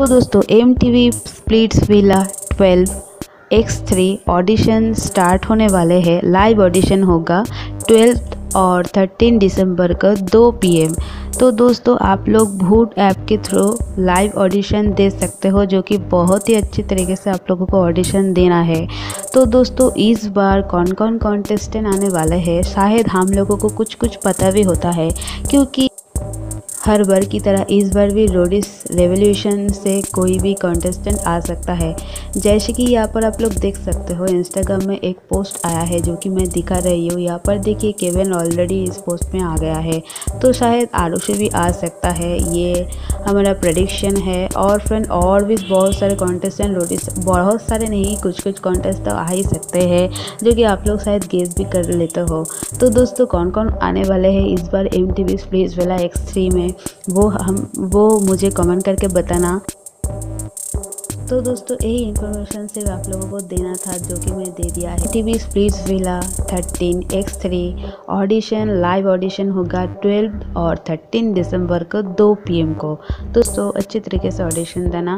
तो दोस्तों MTV splits villa 12x3 audition start होने वाले हैं। लाइव ऑडिशन होगा 12 और 13 दिसंबर को 2 PM। तो दोस्तों आप लोग भूट ऐप के थ्रू लाइव ऑडिशन दे सकते हो, जो कि बहुत ही अच्छी तरीके से आप लोगों को ऑडिशन देना है। तो दोस्तों इस बार कौन कौन कॉन्टेस्टेंट आने वाले हैं, शायद हम लोगों को कुछ कुछ पता भी होता है, क्योंकि हर बार की तरह इस बार भी रोडिस रेवोल्यूशन से कोई भी कॉन्टेस्टेंट आ सकता है। जैसे कि यहाँ पर आप लोग देख सकते हो, इंस्टाग्राम में एक पोस्ट आया है जो कि मैं दिखा रही हूँ। यहाँ पर देखिए केविन ऑलरेडी इस पोस्ट में आ गया है, तो शायद आरुषि भी आ सकता है, ये हमारा प्रेडिक्शन है। और फ्रेंड और भी बहुत सारे कॉन्टेस्टेंट रोडिस, बहुत सारे नहीं, कुछ कुछ कॉन्टेस्ट तो आ ही सकते हैं, जो कि आप लोग शायद गेस भी कर लेते हो। तो दोस्तों कौन कौन आने वाले हैं इस बार MTV स्प्लिट्स विला X3 में, वो मुझे कमेंट करके बताना। तो दोस्तों यही इन्फॉर्मेशन सिर्फ आप लोगों को देना था, जो कि मैं दे दिया है। MTV splits villa 13x3 audition, live audition होगा 12 और 13 दिसंबर को 2 PM को। दोस्तों अच्छी तरीके से ऑडिशन देना।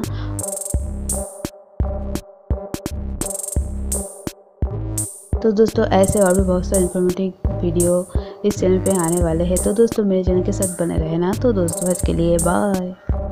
तो दोस्तों ऐसे और भी बहुत सारे इन्फॉर्मेटिव वीडियो इस चैनल पे आने वाले हैं। तो दोस्तों मेरे चैनल के साथ बने रहना। तो दोस्तों आज के लिए बाय।